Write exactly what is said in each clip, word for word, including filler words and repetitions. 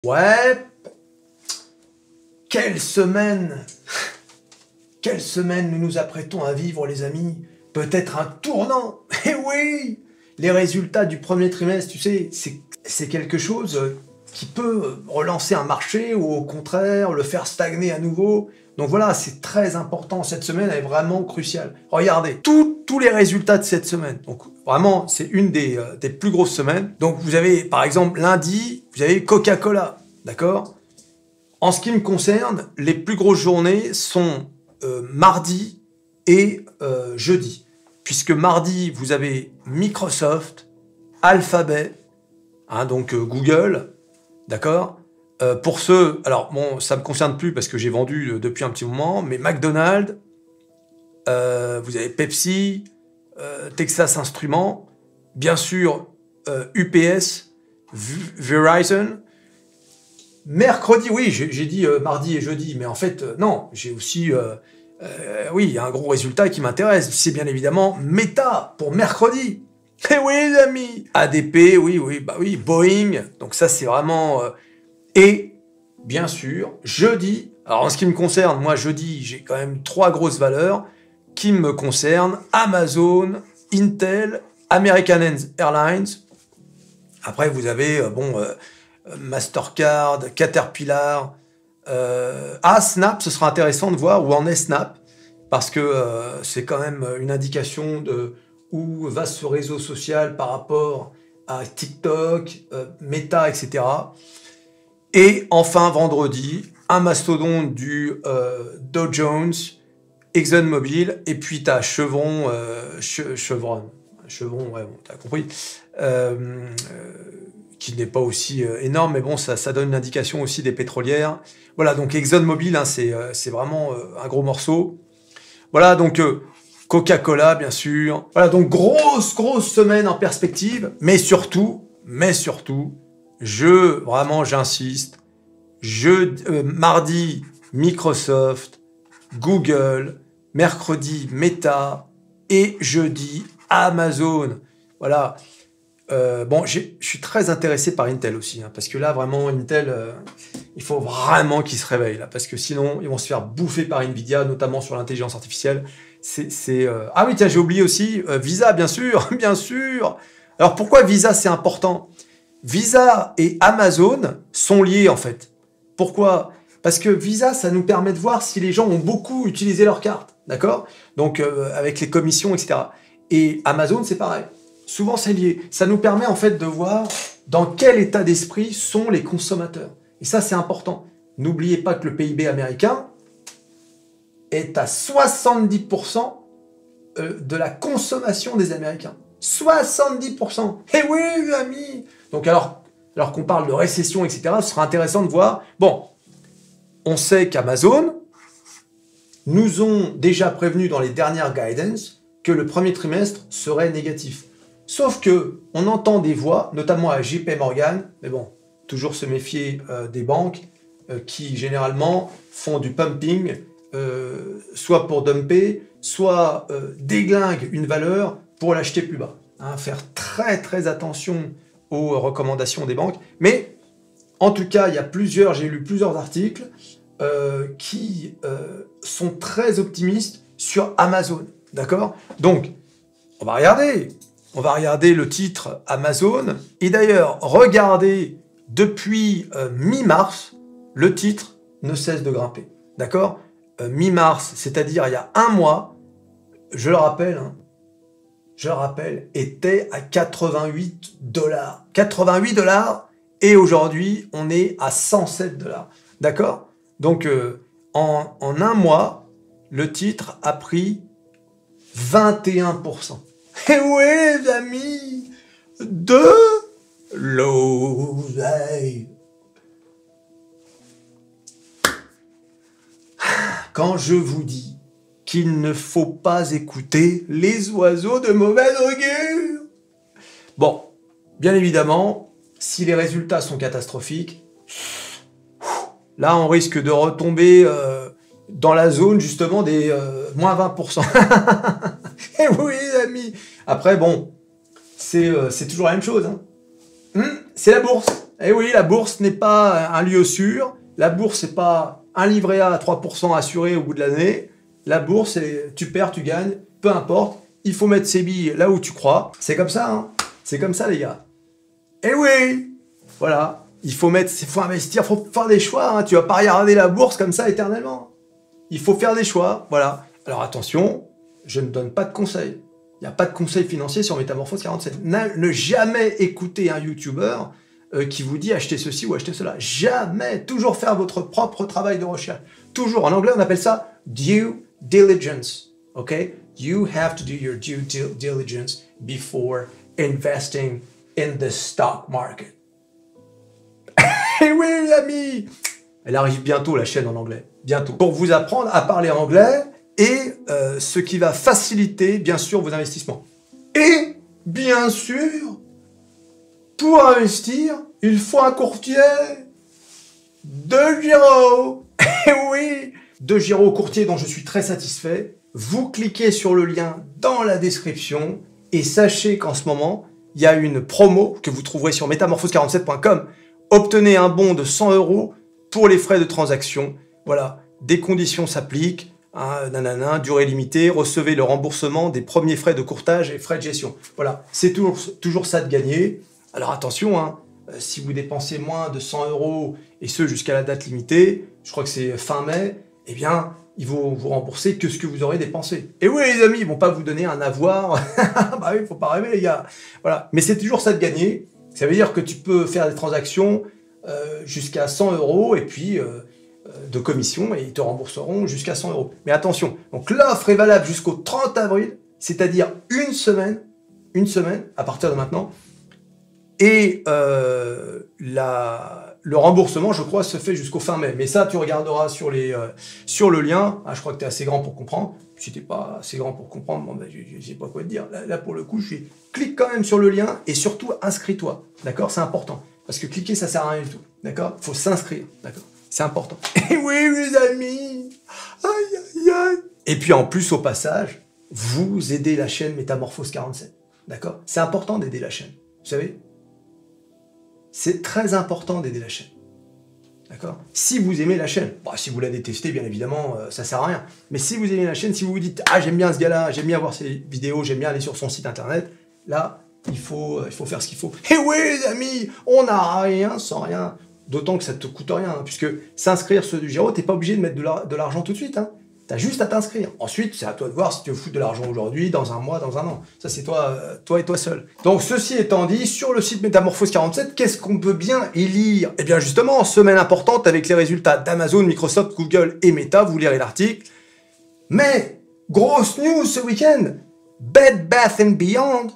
Ouais. Quelle semaine! Quelle semaine nous nous apprêtons à vivre, les amis? Peut-être un tournant! Eh oui! Les résultats du premier trimestre, tu sais, c'est quelque chose qui peut relancer un marché ou au contraire le faire stagner à nouveau. Donc voilà, c'est très important. Cette semaine est vraiment cruciale. Regardez, tout, tous les résultats de cette semaine. Donc vraiment, c'est une des, euh, des plus grosses semaines. Donc vous avez, par exemple, lundi, vous avez Coca-Cola, d'accord? En ce qui me concerne, les plus grosses journées sont euh, mardi et euh, jeudi. Puisque mardi, vous avez Microsoft, Alphabet, hein, donc euh, Google, d'accord? Euh, pour ceux, alors bon, ça me concerne plus parce que j'ai vendu euh, depuis un petit moment, mais McDonald's, euh, vous avez Pepsi, euh, Texas Instruments, bien sûr euh, U P S, Verizon. Mercredi, oui, j'ai dit euh, mardi et jeudi, mais en fait, euh, non, j'ai aussi, euh, euh, oui, il y a un gros résultat qui m'intéresse, c'est bien évidemment Meta pour mercredi. Eh oui, les amis, A D P, oui, oui, bah oui, Boeing, donc ça c'est vraiment... Euh, et, bien sûr, jeudi, alors en ce qui me concerne, moi jeudi, j'ai quand même trois grosses valeurs qui me concernent, Amazon, Intel, American Airlines. Après, vous avez, euh, bon... Euh, Mastercard, Caterpillar, euh, ah Snap, ce sera intéressant de voir où en est Snap, parce que euh, c'est quand même une indication de où va ce réseau social par rapport à TikTok, euh, Meta, et cetera. Et enfin vendredi, un mastodonte du euh, Dow Jones, ExxonMobil, et puis tu as Chevron, euh, che Chevron, Chevron, ouais, bon, t'as compris. Euh, euh, qui n'est pas aussi euh, énorme, mais bon, ça, ça donne une indication aussi des pétrolières. Voilà, donc ExxonMobil, hein, c'est euh, vraiment euh, un gros morceau. Voilà, donc euh, Coca-Cola, bien sûr. Voilà, donc grosse, grosse semaine en perspective, mais surtout, mais surtout, je, vraiment, j'insiste, je, euh, mardi, Microsoft, Google, mercredi, Meta, et jeudi, Amazon. Voilà. Euh, bon, je suis très intéressé par Intel aussi, hein, parce que là, vraiment, Intel, euh, il faut vraiment qu'ils se réveillent, là, parce que sinon, ils vont se faire bouffer par Nvidia, notamment sur l'intelligence artificielle. C'est, euh... Ah oui, tiens, j'ai oublié aussi, euh, Visa, bien sûr, bien sûr. Alors, pourquoi Visa, c'est important? Visa et Amazon sont liés, en fait. Pourquoi? Parce que Visa, ça nous permet de voir si les gens ont beaucoup utilisé leur carte, d'accord? Donc, euh, avec les commissions, et cetera. Et Amazon, c'est pareil. Souvent, c'est lié. Ça nous permet en fait de voir dans quel état d'esprit sont les consommateurs. Et ça, c'est important. N'oubliez pas que le P I B américain est à soixante-dix pour cent de la consommation des Américains. soixante-dix pour cent. Eh oui, amis. Donc alors, alors qu'on parle de récession, et cetera, ce sera intéressant de voir. Bon, on sait qu'Amazon nous ont déjà prévenu dans les dernières guidance que le premier trimestre serait négatif. Sauf que on entend des voix, notamment à J P Morgan, mais bon, toujours se méfier euh, des banques euh, qui généralement font du pumping, euh, soit pour dumper, soit euh, déglinguent une valeur pour l'acheter plus bas. Hein, faire très très attention aux recommandations des banques. Mais en tout cas, il y a plusieurs, j'ai lu plusieurs articles euh, qui euh, sont très optimistes sur Amazon. D'accord? Donc, on va regarder. On va regarder le titre Amazon. Et d'ailleurs, regardez, depuis euh, mi-mars, le titre ne cesse de grimper. D'accord? euh, Mi-mars, c'est-à-dire il y a un mois, je le rappelle, hein, je le rappelle, était à quatre-vingt-huit dollars. quatre-vingt-huit dollars, et aujourd'hui, on est à cent sept dollars. D'accord? Donc, euh, en, en un mois, le titre a pris vingt et un pour cent. Et oui, les amis, de l'oseille. Quand je vous dis qu'il ne faut pas écouter les oiseaux de mauvaise augure. Bon, bien évidemment, si les résultats sont catastrophiques, là, on risque de retomber euh, dans la zone, justement, des euh, moins vingt pour cent. Et oui, les amis. Après, bon, c'est euh, toujours la même chose. Hein. Hum, c'est la bourse. Eh oui, la bourse n'est pas un lieu sûr. La bourse, c'est pas un livret A à trois pour cent assuré au bout de l'année. La bourse, c'est tu perds, tu gagnes, peu importe. Il faut mettre ses billes là où tu crois. C'est comme ça, hein. C'est comme ça, les gars. Eh oui, voilà. Il faut mettre, il faut investir, il faut faire des choix. Hein. Tu vas pas regarder la bourse comme ça éternellement. Il faut faire des choix, voilà. Alors attention, je ne donne pas de conseils. Il n'y a pas de conseils financiers sur Métamorphose quarante-sept. Ne jamais écouter un YouTuber euh, qui vous dit acheter ceci ou acheter cela. Jamais. Toujours faire votre propre travail de recherche. Toujours. En anglais, on appelle ça due diligence. OK? You have to do your due diligence before investing in the stock market. Eh oui, les amis! Elle arrive bientôt, la chaîne en anglais. Bientôt. Pour vous apprendre à parler anglais et euh, ce qui va faciliter, bien sûr, vos investissements. Et, bien sûr, pour investir, il faut un courtier de Giro. Eh oui! De Giro, courtier dont je suis très satisfait. Vous cliquez sur le lien dans la description et sachez qu'en ce moment, il y a une promo que vous trouverez sur métamorphose quarante-sept point com. Obtenez un bon de cent euros pour les frais de transaction. Voilà, des conditions s'appliquent, hein, nanana, durée limitée, recevez le remboursement des premiers frais de courtage et frais de gestion. Voilà, c'est toujours, toujours ça de gagner. Alors attention, hein, si vous dépensez moins de cent euros, et ce jusqu'à la date limitée, je crois que c'est fin mai, eh bien, ils vont vous rembourser que ce que vous aurez dépensé. Et oui, les amis, ils vont pas vous donner un avoir. Bah oui, faut pas rêver, les gars. Voilà, mais c'est toujours ça de gagner. Ça veut dire que tu peux faire des transactions euh, jusqu'à cent euros et puis euh, de commission et ils te rembourseront jusqu'à cent euros. Mais attention, donc l'offre est valable jusqu'au trente avril, c'est-à-dire une semaine, une semaine à partir de maintenant. Et euh, la, le remboursement, je crois, se fait jusqu'au fin mai. Mais ça, tu regarderas sur, les, euh, sur le lien. Ah, je crois que tu es assez grand pour comprendre. Si tu n'es pas assez grand pour comprendre, bon, ben, je ne sais pas quoi te dire. Là, là, pour le coup, je suis... clique quand même sur le lien et surtout, inscris-toi. D'accord? C'est important. Parce que cliquer, ça ne sert à rien du tout. D'accord? Il faut s'inscrire. D'accord? C'est important. Et oui, mes amis! Aïe, aïe, aïe! Et puis, en plus, au passage, vous aidez la chaîne Métamorphose quarante-sept. D'accord? C'est important d'aider la chaîne. Vous savez? C'est très important d'aider la chaîne. D'accord? Si vous aimez la chaîne, bon, si vous la détestez, bien évidemment, euh, ça sert à rien. Mais si vous aimez la chaîne, si vous vous dites « Ah, j'aime bien ce gars-là, j'aime bien voir ses vidéos, j'aime bien aller sur son site internet », là, il faut, euh, il faut faire ce qu'il faut. Et oui, les amis, on n'a rien sans rien. D'autant que ça ne te coûte rien, hein, puisque s'inscrire sur du Giro, tu n'es pas obligé de mettre de l'argent tout de suite. Hein. Tu as juste à t'inscrire. Ensuite, c'est à toi de voir si tu veux foutre de l'argent aujourd'hui, dans un mois, dans un an. Ça, c'est toi, euh, toi et toi seul. Donc, ceci étant dit, sur le site Métamorphose quarante-sept, qu'est-ce qu'on peut bien y lire? Eh bien, justement, semaine importante avec les résultats d'Amazon, Microsoft, Google et Meta. Vous lirez l'article. Mais, grosse news ce week-end, Bed Bath and Beyond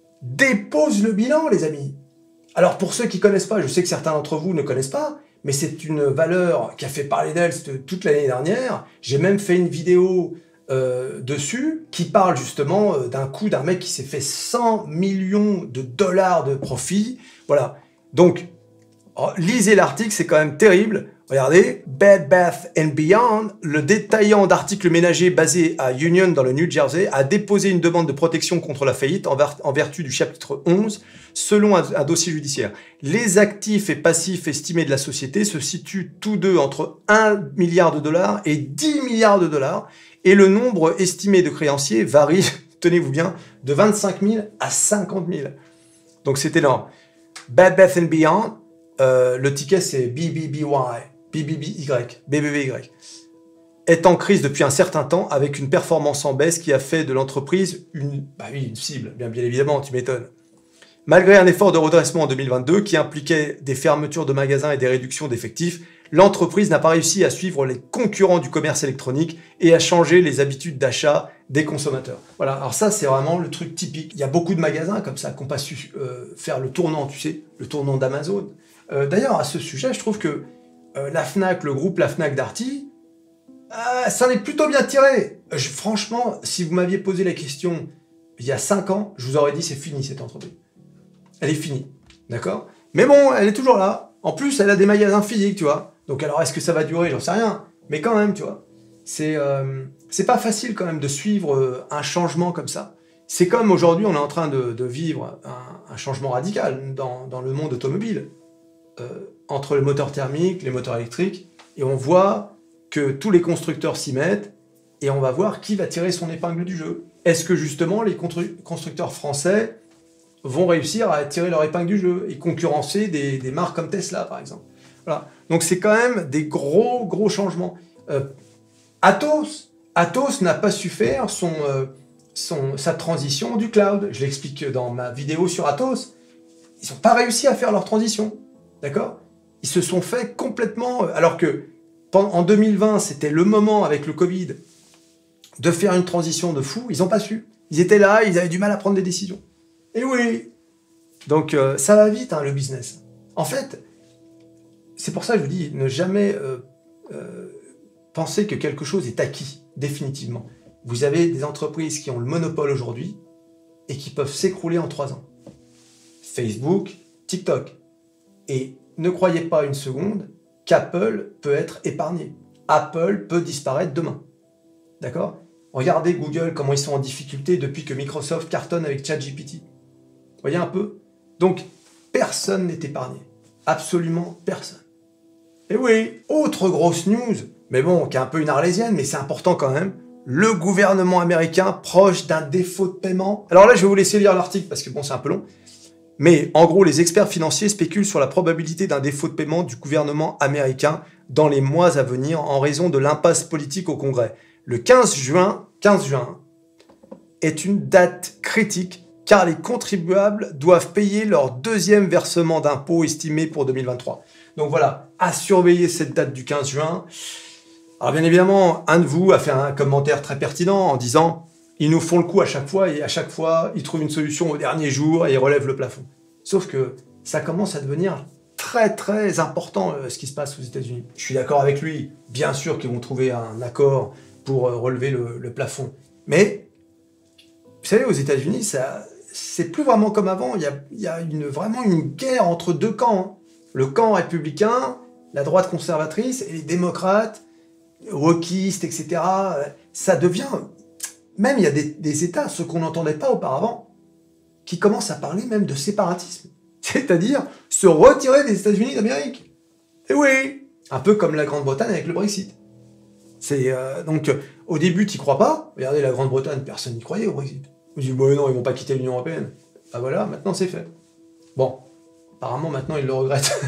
dépose le bilan, les amis. Alors, pour ceux qui ne connaissent pas, je sais que certains d'entre vous ne connaissent pas, mais c'est une valeur qui a fait parler d'elle toute l'année dernière. J'ai même fait une vidéo euh, dessus qui parle justement euh, d'un coup d'un mec qui s'est fait cent millions de dollars de profit. Voilà. Donc, oh, lisez l'article, c'est quand même terrible. Regardez, Bed Bath and Beyond, le détaillant d'articles ménagers basé à Union dans le New Jersey, a déposé une demande de protection contre la faillite en, ver en vertu du chapitre onze, selon un, un dossier judiciaire. Les actifs et passifs estimés de la société se situent tous deux entre un milliard de dollars et dix milliards de dollars, et le nombre estimé de créanciers varie, tenez-vous bien, de vingt-cinq mille à cinquante mille. Donc c'est énorme. Bed Bath and Beyond, euh, le ticket c'est B B B Y. B B B Y, B B B Y, est en crise depuis un certain temps avec une performance en baisse qui a fait de l'entreprise une, bah oui, une cible, bien, bien évidemment, tu m'étonnes. Malgré un effort de redressement en deux mille vingt-deux qui impliquait des fermetures de magasins et des réductions d'effectifs, l'entreprise n'a pas réussi à suivre les concurrents du commerce électronique et à changer les habitudes d'achat des consommateurs. Voilà, alors ça c'est vraiment le truc typique. Il y a beaucoup de magasins comme ça qui n'ont pas su euh, faire le tournant, tu sais, le tournant d'Amazon. Euh, D'ailleurs, à ce sujet, je trouve que Euh, la Fnac, le groupe La Fnac Darty, euh, ça en est plutôt bien tiré. Je, franchement, si vous m'aviez posé la question il y a cinq ans, je vous aurais dit c'est fini cette entreprise. Elle est finie, d'accord? Mais bon, elle est toujours là. En plus, elle a des magasins physiques, tu vois. Donc alors, est-ce que ça va durer? J'en sais rien. Mais quand même, tu vois. C'est euh, c'est pas facile quand même de suivre euh, un changement comme ça. C'est comme aujourd'hui, on est en train de, de vivre un, un changement radical dans, dans le monde automobile. euh, entre les moteurs thermiques, les moteurs électriques, et on voit que tous les constructeurs s'y mettent, et on va voir qui va tirer son épingle du jeu. Est-ce que justement les constructeurs français vont réussir à tirer leur épingle du jeu et concurrencer des, des marques comme Tesla, par exemple? Voilà. Donc c'est quand même des gros, gros changements. Euh, Atos, Atos n'a pas su faire son, euh, son, sa transition du cloud. Je l'explique dans ma vidéo sur Atos. Ils n'ont pas réussi à faire leur transition. D'accord? Ils se sont fait complètement... Alors que en deux mille vingt, c'était le moment avec le Covid de faire une transition de fou. Ils n'ont pas su. Ils étaient là, ils avaient du mal à prendre des décisions. Et oui. Donc euh, ça va vite, hein, le business. En fait, c'est pour ça que je vous dis, ne jamais euh, euh, penser que quelque chose est acquis, définitivement. Vous avez des entreprises qui ont le monopole aujourd'hui et qui peuvent s'écrouler en trois ans. Facebook, TikTok. Et ne croyez pas une seconde qu'Apple peut être épargné. Apple peut disparaître demain. D'accord? Regardez Google, comment ils sont en difficulté depuis que Microsoft cartonne avec ChatGPT. Voyez un peu? Donc, personne n'est épargné. Absolument personne. Et oui, autre grosse news, mais bon, qui est un peu une arlésienne, mais c'est important quand même. Le gouvernement américain proche d'un défaut de paiement. Alors là, je vais vous laisser lire l'article parce que bon, c'est un peu long. Mais en gros, les experts financiers spéculent sur la probabilité d'un défaut de paiement du gouvernement américain dans les mois à venir en raison de l'impasse politique au Congrès. Le quinze juin, quinze juin est une date critique car les contribuables doivent payer leur deuxième versement d'impôt estimé pour deux mille vingt-trois. Donc voilà, à surveiller cette date du quinze juin. Alors bien évidemment, un de vous a fait un commentaire très pertinent en disant « Ils nous font le coup à chaque fois et à chaque fois, ils trouvent une solution au dernier jour et ils relèvent le plafond. » Sauf que ça commence à devenir très très important euh, ce qui se passe aux États-Unis. Je suis d'accord avec lui, bien sûr qu'ils vont trouver un accord pour euh, relever le, le plafond. Mais, vous savez, aux États-Unis, ça, c'est plus vraiment comme avant. Il y a, il y a une, vraiment une guerre entre deux camps. Hein. Le camp républicain, la droite conservatrice, et les démocrates, wokistes, et cetera. Ça devient... Même il y a des, des États, ceux qu'on n'entendait pas auparavant, qui commencent à parler même de séparatisme. C'est-à-dire se retirer des États-Unis d'Amérique. Et oui, un peu comme la Grande-Bretagne avec le Brexit. C'est euh, donc euh, au début, tu crois pas. Regardez la Grande-Bretagne, personne n'y croyait au Brexit. On dit bon non, ils vont pas quitter l'Union européenne. Ah voilà, maintenant c'est fait. Bon, apparemment maintenant ils le regrettent.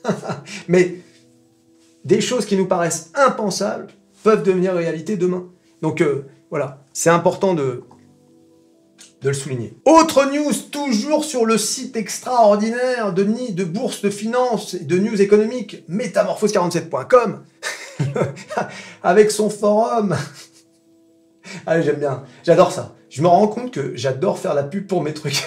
Mais des choses qui nous paraissent impensables peuvent devenir réalité demain. Donc euh, voilà, c'est important de de le souligner. Autre news, toujours sur le site extraordinaire de Nid, de bourse de finance et de news économiques, métamorphose quarante-sept point com, avec son forum. Allez, j'aime bien, j'adore ça. Je me rends compte que j'adore faire la pub pour mes trucs.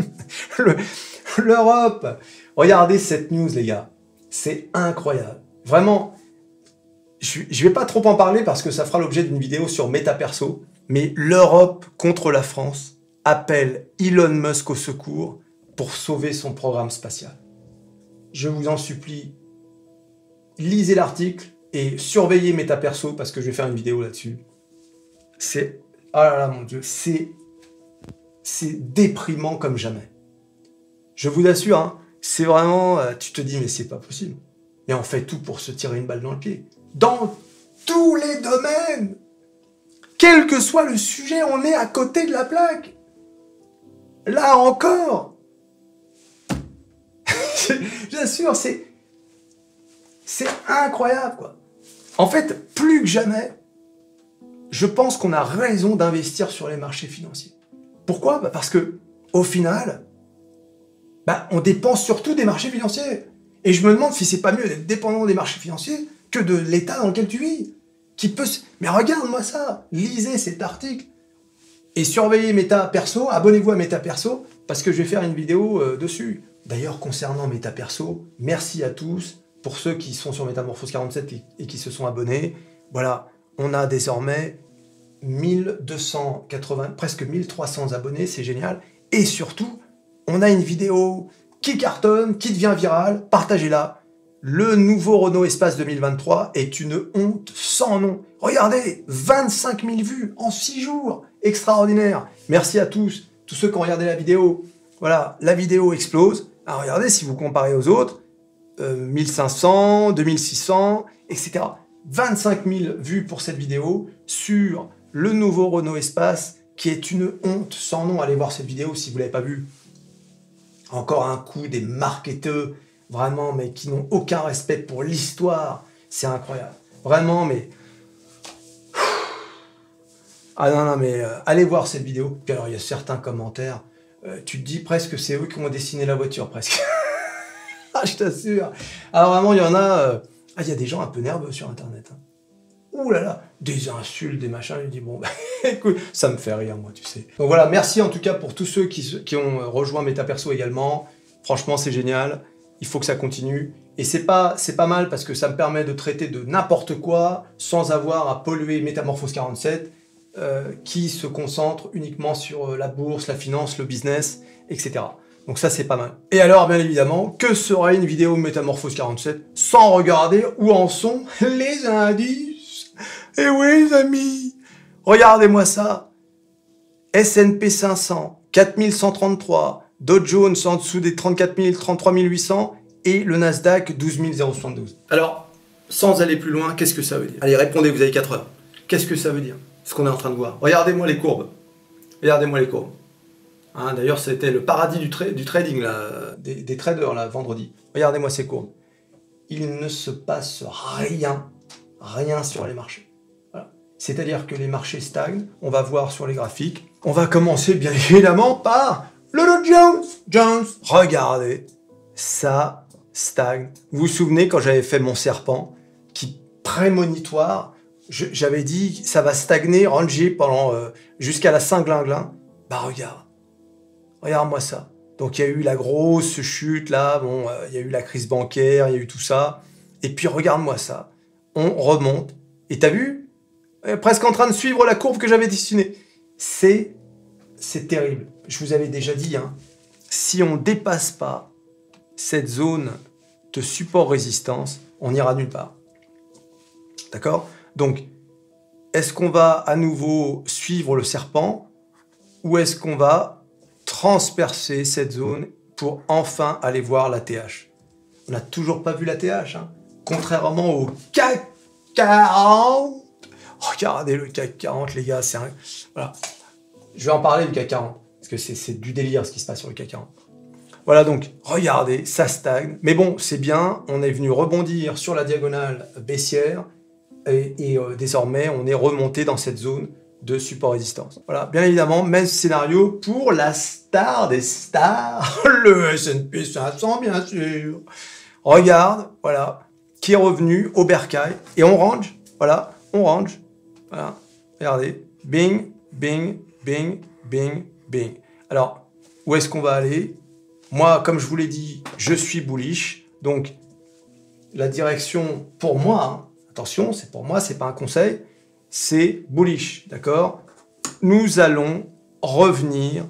L'Europe, regardez cette news, les gars. C'est incroyable. Vraiment, je ne vais pas trop en parler parce que ça fera l'objet d'une vidéo sur MetaPerso, mais l'Europe contre la France appelle Elon Musk au secours pour sauver son programme spatial. Je vous en supplie, lisez l'article et surveillez MetaPerso parce que je vais faire une vidéo là-dessus. C'est... Oh là là, mon Dieu, c'est... C'est déprimant comme jamais. Je vous assure, hein, c'est vraiment... Euh, tu te dis, mais c'est pas possible. Mais on fait tout pour se tirer une balle dans le pied. Dans tous les domaines. Quel que soit le sujet, on est à côté de la plaque. Là encore. J'assure, c'est... C'est incroyable, quoi. En fait, plus que jamais, je pense qu'on a raison d'investir sur les marchés financiers. Pourquoi? Bah parce que, au final, bah, on dépend surtout des marchés financiers. Et je me demande si c'est pas mieux d'être dépendant des marchés financiers que de l'état dans lequel tu vis. Qui peut... Mais regarde-moi ça, lisez cet article. Et surveillez MetaPerso, abonnez-vous à MetaPerso, parce que je vais faire une vidéo euh, dessus. D'ailleurs, concernant MetaPerso, merci à tous, pour ceux qui sont sur Métamorphose quarante-sept et, et qui se sont abonnés. Voilà, on a désormais mille deux cent quatre-vingts, presque mille trois cents abonnés, c'est génial. Et surtout, on a une vidéo qui cartonne, qui devient virale, partagez-la. Le nouveau Renault Espace deux mille vingt-trois est une honte sans nom. Regardez, vingt-cinq mille vues en six jours. Extraordinaire. Merci à tous, tous ceux qui ont regardé la vidéo. Voilà, la vidéo explose. Alors regardez, si vous comparez aux autres, euh, mille cinq cents, deux mille six cents, et cetera. vingt-cinq mille vues pour cette vidéo sur le nouveau Renault Espace, qui est une honte sans nom. Allez voir cette vidéo si vous ne l'avez pas vue. Encore un coup des marketeurs, vraiment, mais qui n'ont aucun respect pour l'histoire. C'est incroyable. Vraiment, mais... Ah non, non, mais euh, allez voir cette vidéo. Puis alors, il y a certains commentaires. Euh, tu te dis presque que c'est eux qui ont dessiné la voiture, presque. Ah, je t'assure. Alors vraiment, il y en a... Euh... Ah, il y a des gens un peu nerveux sur Internet. Hein. Ouh là là, des insultes, des machins. Je dis, bon, bah, écoute, ça me fait rire, moi, tu sais. Donc voilà, merci en tout cas pour tous ceux qui, qui ont rejoint MetaPerso également. Franchement, c'est génial. Il faut que ça continue. Et c'est pas, c'est pas mal parce que ça me permet de traiter de n'importe quoi sans avoir à polluer Métamorphose quarante-sept euh, qui se concentre uniquement sur la bourse, la finance, le business, et cetera. Donc ça, c'est pas mal. Et alors, bien évidemment, que serait une vidéo Métamorphose quarante-sept sans regarder où en sont les indices? Eh oui, les amis, regardez-moi ça. S and P cinq cents, quatre mille cent trente-trois, Dow Jones en dessous des trente-quatre mille, trente-trois mille huit cents et le Nasdaq douze mille soixante-douze. Alors, sans aller plus loin, qu'est-ce que ça veut dire? Allez, répondez, vous avez quatre heures. Qu'est-ce que ça veut dire, ce qu'on est en train de voir? Regardez-moi les courbes. Regardez-moi les courbes. Hein, d'ailleurs, c'était le paradis du, tra du trading, là, des, des traders, là, vendredi. Regardez-moi ces courbes. Il ne se passe rien, rien sur les marchés. Voilà. C'est-à-dire que les marchés stagnent, on va voir sur les graphiques. On va commencer, bien évidemment, par le Dow Jones. Jones. Regardez, ça stagne. Vous vous souvenez, quand j'avais fait mon serpent, qui prémonitoire, j'avais dit, ça va stagner, ranger pendant euh, jusqu'à la Saint-Glinglin. Bah regarde. Regarde-moi ça. Donc il y a eu la grosse chute là, bon, euh, il y a eu la crise bancaire, il y a eu tout ça. Et puis regarde-moi ça. On remonte. Et t'as vu? euh, Presque en train de suivre la courbe que j'avais dessinée. C'est c'est terrible. Je vous avais déjà dit, hein, si on ne dépasse pas cette zone de support-résistance, on n'ira nulle part. D'accord? Donc, est-ce qu'on va à nouveau suivre le serpent ou est-ce qu'on va transpercer cette zone pour enfin aller voir la T H. On n'a toujours pas vu la T H, hein. Contrairement au C A C quarante. Regardez le C A C quarante, les gars, c'est un... Voilà. Je vais en parler du C A C quarante, parce que c'est du délire ce qui se passe sur le C A C quarante. Voilà, donc, regardez, ça stagne. Mais bon, c'est bien, on est venu rebondir sur la diagonale baissière, et, et euh, désormais, on est remonté dans cette zone de support-résistance. Voilà, bien évidemment, même scénario pour la star des stars, le S and P cinq cents, bien sûr. Regarde, voilà, qui est revenu au bercail, et on range, voilà, on range, voilà, regardez, bing, bing, bing, bing, bing. Alors, où est-ce qu'on va aller? Moi, comme je vous l'ai dit, je suis bullish, donc la direction, pour moi, hein, attention, c'est pour moi, c'est pas un conseil, c'est bullish, d'accord? Nous allons revenir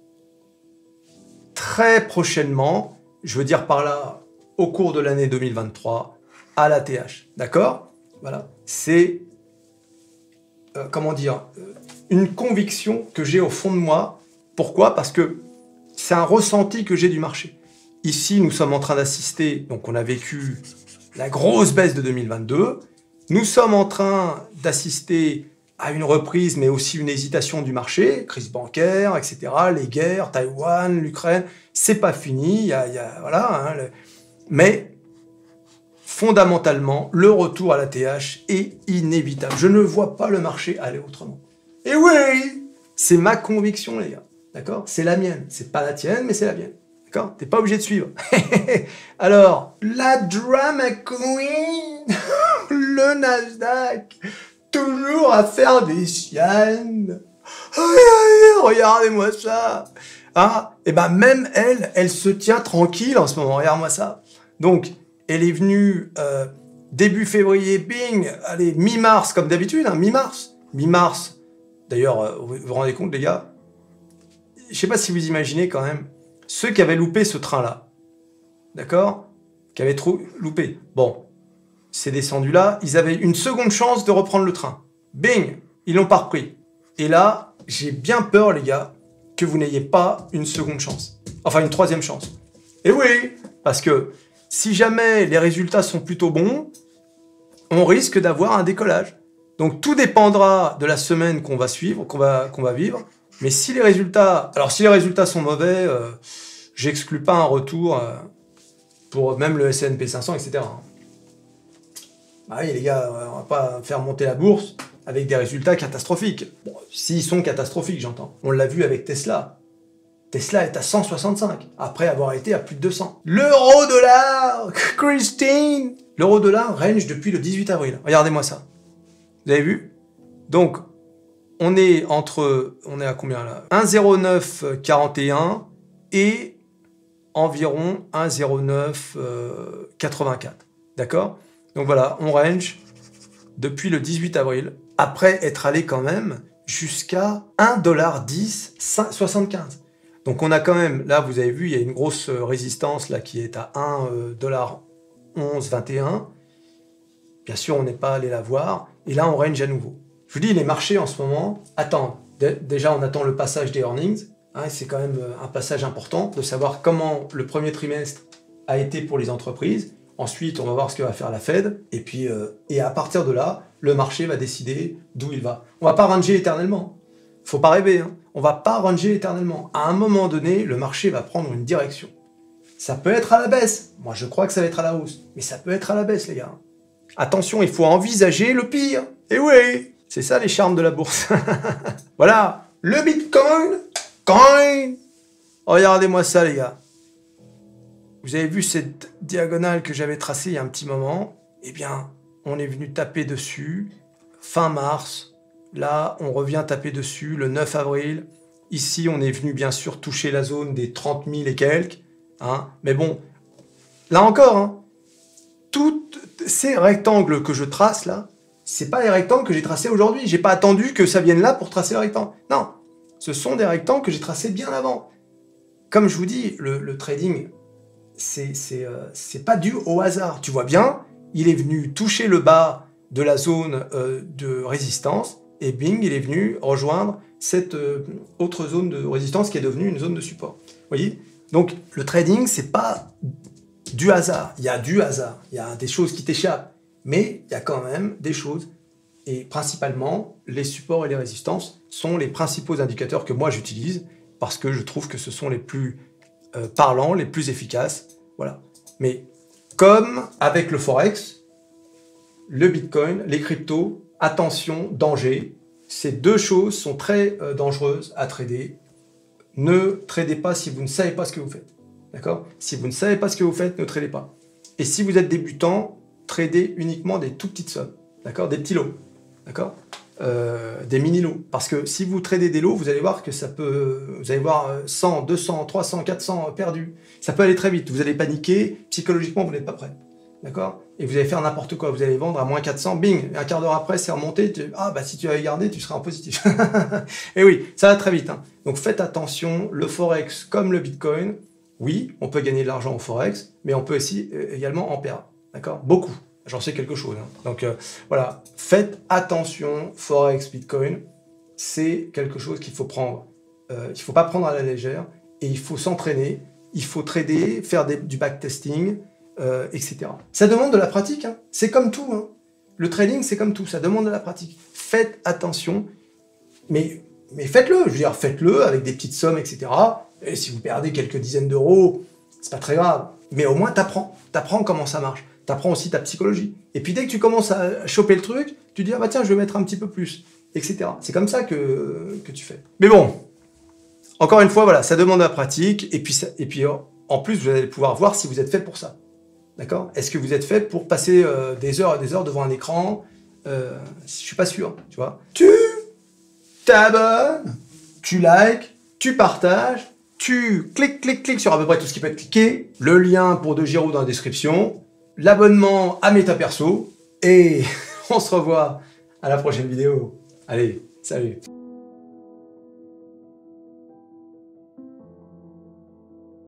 très prochainement, je veux dire par là, au cours de l'année deux mille vingt-trois, à la T H, d'accord? Voilà, c'est, euh, comment dire, une conviction que j'ai au fond de moi. Pourquoi? Parce que c'est un ressenti que j'ai du marché. Ici, nous sommes en train d'assister, donc on a vécu la grosse baisse de deux mille vingt-deux, nous sommes en train d'assister à une reprise, mais aussi une hésitation du marché, crise bancaire, et cetera, les guerres, Taïwan, l'Ukraine, c'est pas fini, il y a, il y a, voilà, hein, le... mais fondamentalement, le retour à la T H est inévitable. Je ne vois pas le marché aller autrement. Et oui, c'est ma conviction, les gars, d'accord? C'est la mienne, c'est pas la tienne, mais c'est la mienne. D'accord? T'es pas obligé de suivre. Alors, la drama queen, le Nasdaq, toujours à faire des siennes. Aïe, aïe, regardez-moi ça. Ah, et ben même elle, elle se tient tranquille en ce moment. Regarde-moi ça. Donc, elle est venue euh, début février, bing, allez, mi-mars, comme d'habitude, hein, mi-mars. Mi-mars. D'ailleurs, euh, vous vous rendez compte, les gars? Je sais pas si vous imaginez quand même. Ceux qui avaient loupé ce train-là, d'accord? Qui avaient trop loupé. Bon, c'est descendu là, ils avaient une seconde chance de reprendre le train. Bing, ils l'ont pas repris. Et là, j'ai bien peur, les gars, que vous n'ayez pas une seconde chance. Enfin, une troisième chance. Et oui, parce que si jamais les résultats sont plutôt bons, on risque d'avoir un décollage. Donc tout dépendra de la semaine qu'on va suivre, qu'on va, qu'on va vivre. Mais si les résultats, alors si les résultats sont mauvais, euh, j'exclus pas un retour euh, pour même le S and P cinq cents, et cetera. Bah oui les gars, on va pas faire monter la bourse avec des résultats catastrophiques. Bon, s'ils sont catastrophiques, j'entends. On l'a vu avec Tesla. Tesla est à cent soixante-cinq, après avoir été à plus de deux cents. L'euro-dollar, Christine. L'euro-dollar range depuis le dix-huit avril. Regardez-moi ça. Vous avez vu? Donc, on est entre, on est à combien là? un virgule zéro neuf quarante et un et environ un virgule zéro neuf quatre-vingt-quatre. D'accord? Donc voilà, on range depuis le dix-huit avril, après être allé quand même jusqu'à un dollar dix soixante-quinze. Donc on a quand même, là vous avez vu, il y a une grosse résistance là qui est à un dollar onze vingt et un. Bien sûr, on n'est pas allé la voir. Et là, on range à nouveau. Je vous dis, les marchés en ce moment attendent. Déjà, on attend le passage des earnings. Hein, c'est quand même un passage important de savoir comment le premier trimestre a été pour les entreprises. Ensuite, on va voir ce que va faire la Fed. Et puis, euh, et à partir de là, le marché va décider d'où il va. On va pas ranger éternellement. Faut pas rêver. Hein. On va pas ranger éternellement. À un moment donné, le marché va prendre une direction. Ça peut être à la baisse. Moi, je crois que ça va être à la hausse. Mais ça peut être à la baisse, les gars. Attention, il faut envisager le pire. Et oui, c'est ça les charmes de la bourse. Voilà, le Bitcoin, coin. Regardez-moi ça, les gars. Vous avez vu cette diagonale que j'avais tracée il y a un petit moment? Eh bien, on est venu taper dessus fin mars. Là, on revient taper dessus le neuf avril. Ici, on est venu bien sûr toucher la zone des trente mille et quelques. Hein. Mais bon, là encore, hein, tous ces rectangles que je trace là, c'est pas les rectangles que j'ai tracés aujourd'hui. J'ai pas attendu que ça vienne là pour tracer le rectangle. Non, ce sont des rectangles que j'ai tracés bien avant. Comme je vous dis, le, le trading, c'est c'est euh, c'est pas dû au hasard. Tu vois bien, il est venu toucher le bas de la zone euh, de résistance et bing, il est venu rejoindre cette euh, autre zone de résistance qui est devenue une zone de support. Vous voyez? Donc le trading, c'est pas du hasard. Il y a du hasard, il y a des choses qui t'échappent, mais il y a quand même des choses. Et principalement, les supports et les résistances sont les principaux indicateurs que moi j'utilise parce que je trouve que ce sont les plus euh, parlants, les plus efficaces. Voilà. Mais comme avec le Forex, le Bitcoin, les cryptos, attention, danger. Ces deux choses sont très euh, dangereuses à trader. Ne tradez pas si vous ne savez pas ce que vous faites. D'accord? Si vous ne savez pas ce que vous faites, ne tradez pas. Et si vous êtes débutant, tradez uniquement des tout petites sommes. D'accord? Des petits lots. D'accord? Euh, des mini-lots. Parce que si vous tradez des lots, vous allez voir que ça peut... Vous allez voir cent, deux cents, trois cents, quatre cents perdus. Ça peut aller très vite. Vous allez paniquer. Psychologiquement, vous n'êtes pas prêt. D'accord? Et vous allez faire n'importe quoi. Vous allez vendre à moins quatre cents. Bing! Un quart d'heure après, c'est remonté. Tu... Ah, bah si tu avais gardé, tu serais en positif. Et oui, ça va très vite. Hein. Donc faites attention. Le Forex, comme le Bitcoin, oui, on peut gagner de l'argent au Forex, mais on peut aussi euh, également en perdre. D'accord? Beaucoup. J'en sais quelque chose. Hein. Donc euh, voilà, faites attention, Forex, Bitcoin, c'est quelque chose qu'il faut prendre. Euh, il ne faut pas prendre à la légère et il faut s'entraîner, il faut trader, faire des, du backtesting, euh, et cetera. Ça demande de la pratique, hein. C'est comme tout. Hein. Le trading, c'est comme tout, ça demande de la pratique. Faites attention, mais, mais faites-le, je veux dire, faites-le avec des petites sommes, et cetera. Et si vous perdez quelques dizaines d'euros, c'est pas très grave. Mais au moins, t'apprends. T'apprends comment ça marche. T'apprends aussi ta psychologie. Et puis dès que tu commences à choper le truc, tu dis, ah bah tiens, je vais mettre un petit peu plus, et cetera. C'est comme ça que, que tu fais. Mais bon, encore une fois, voilà, ça demande de la pratique. Et puis, ça, et puis en plus, vous allez pouvoir voir si vous êtes fait pour ça. D'accord? Est-ce que vous êtes fait pour passer euh, des heures et des heures devant un écran? euh, Je suis pas sûr, tu vois. Tu t'abonnes, tu likes, tu partages, tu cliques, cliques, cliques sur à peu près tout ce qui peut être cliqué. Le lien pour De Giraud dans la description. L'abonnement à Meta Perso. Et on se revoit à la prochaine vidéo. Allez, salut!